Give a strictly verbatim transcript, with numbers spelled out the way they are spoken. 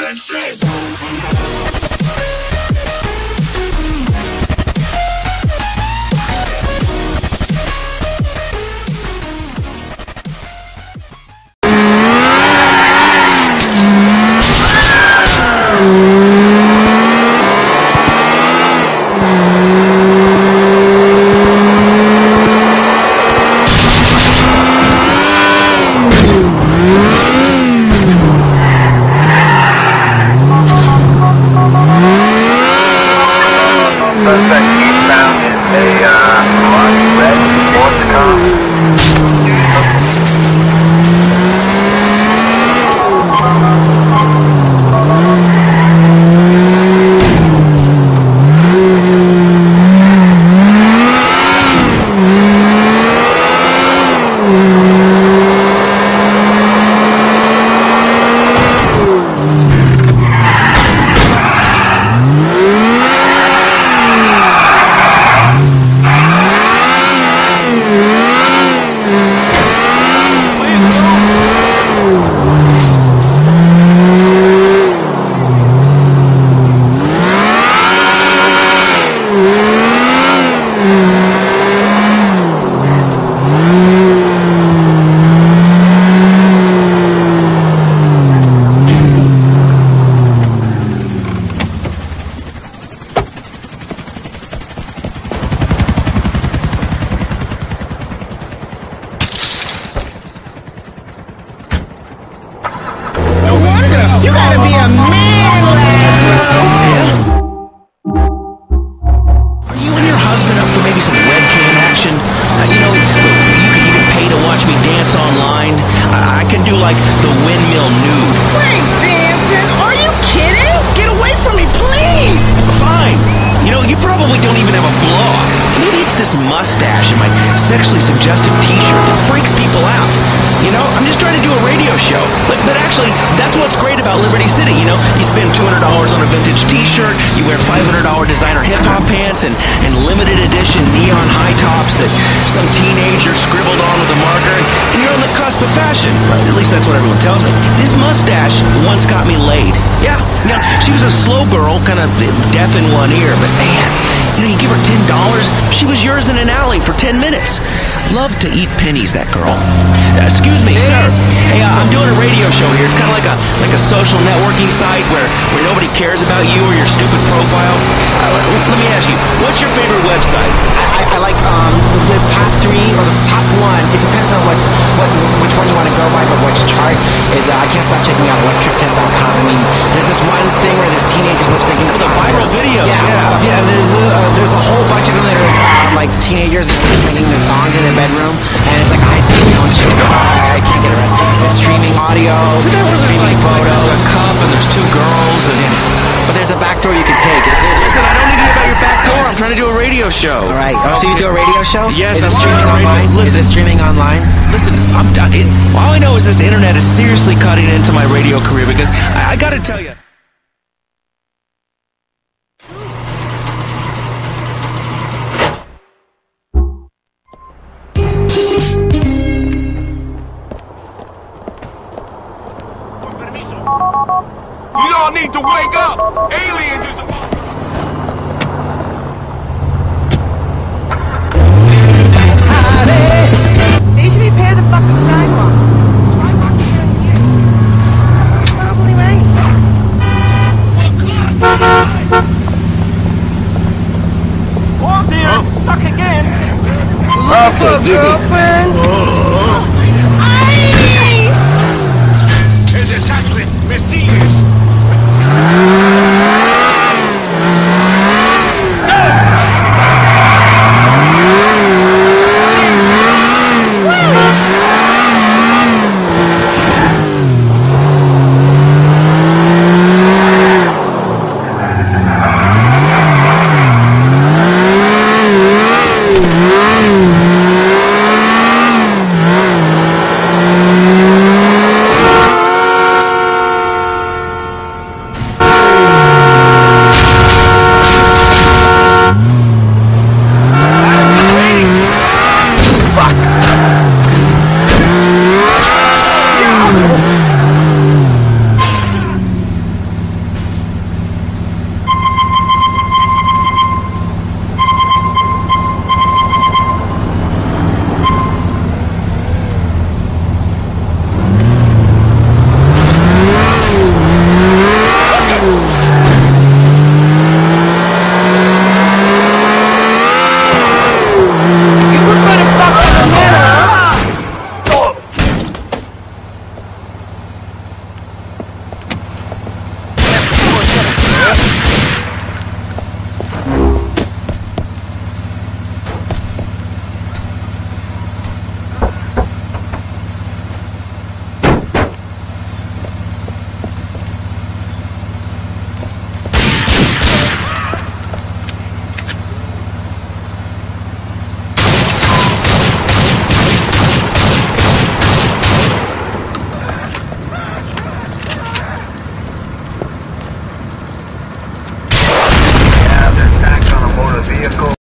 senses! You gotta be a man, Laszlo! Are you and your husband up for maybe some webcam action? Uh, you know, you could even pay to watch me dance online. I, I can do like the windmill nude. Break dancing? Are you kidding? Get away from me, please! Fine. You know, you probably don't even have a blog. Maybe it's this mustache and my sexually suggestive t-shirt that freaks people out. You know, I'm just trying to do a radio show. But but actually, that's what's great about Liberty City, you know? You spend two hundred dollars on a vintage t-shirt, you wear five hundred dollar designer hip-hop pants, and, and limited edition neon high tops that some teenager scribbled on with a marker, and you're on the cusp of fashion. At least that's what everyone tells me. This mustache once got me laid. Yeah, you know, she was a slow girl, kind of deaf in one ear, but man, you know, you give her ten dollars, she was yours in an alley for ten minutes. Love to eat pennies, that girl. Uh, excuse me, sir. Hey, uh, I'm doing a radio show here. It's kind of like a like a social networking site where, where nobody cares about you or your stupid profile. Uh, let, let me ask you, what's your favorite website? I, I like um the, the top three or the top one. It depends on what's what's which one you want to go by, but which chart is. Uh, I can't stop checking out electric tent dot com. I mean, there's this one thing where there's teenagers lip syncing. Oh, the viral video. Yeah, Yeah. yeah. There's a, uh, there's a whole bunch of them that are uh, like teenagers singing the songs in their bedroom, and it's like a high school talent show. I can't get arrested. There's streaming audio, So that was streaming like, like photos. there's a cup and there's two girls and. But there's a back door you can take. It's, it's, Listen, I don't need to hear about your back door. I'm trying to do a radio show. all right. Oh, so you do a radio show? Yes, Is it I'm streaming doing a radio- online? Listen. Is it streaming online? Listen, I'm, I, it, all I know is this internet is seriously cutting into my radio career because I, I gotta tell you. You all need to wake up! Aliens is about to... They should repair the fucking sidewalks. Try walking here in the ear. It's probably right. Oh dear, Huh? stuck again. Looking for a girlfriend? Es desastre! ¡Me sigue!